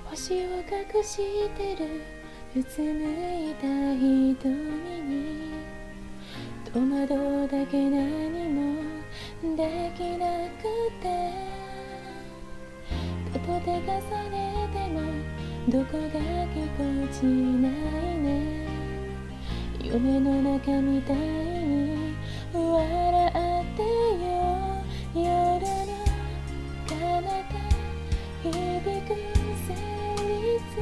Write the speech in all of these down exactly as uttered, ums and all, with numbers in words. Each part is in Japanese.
星を隠してるうつむいた瞳に戸惑うだけ何もできなくて、たと手重ねてもどこがぎこちないね。夢の中みたいに笑ってよ、夜の彼方響く旋律、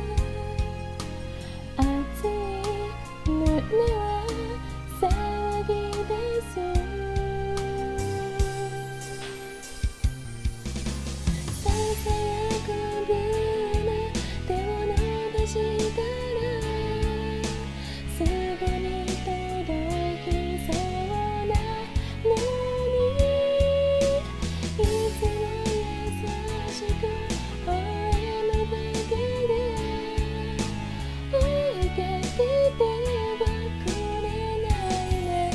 熱い胸は騒ぎ出す。ささやくブルーム手を伸ばしたらすぐに届きそうなのに、いつも優しく微笑むだけで追いかけてはくれないね。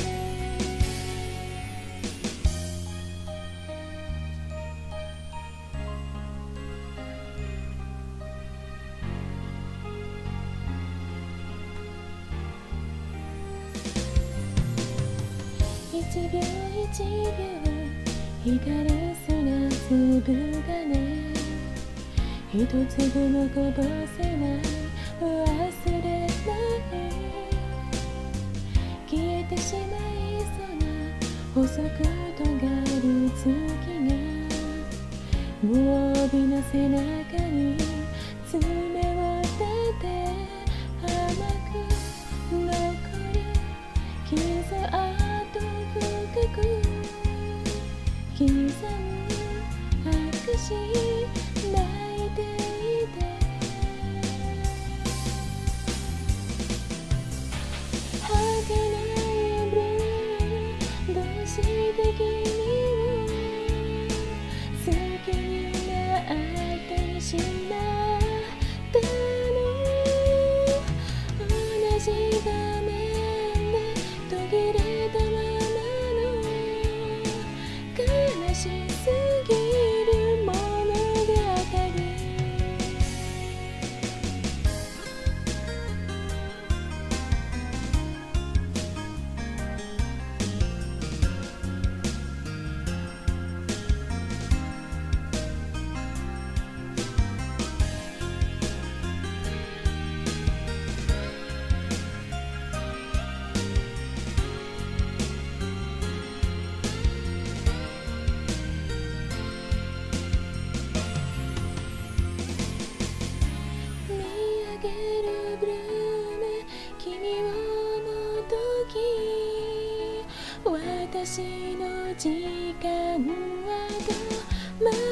一秒一秒光る砂粒がね、一粒もこぼせない、忘れない、消えてしまいそうな細く尖る月がもう帯の背中に爪を立て、甘く残る傷跡深く刻む証し泣いていて、儚いブルー、どうして君を好きになってしまったの。同じ画面で途切れたままの悲しすぎる物語。見上げるブルーム、君を思うとき私の時間は止まる。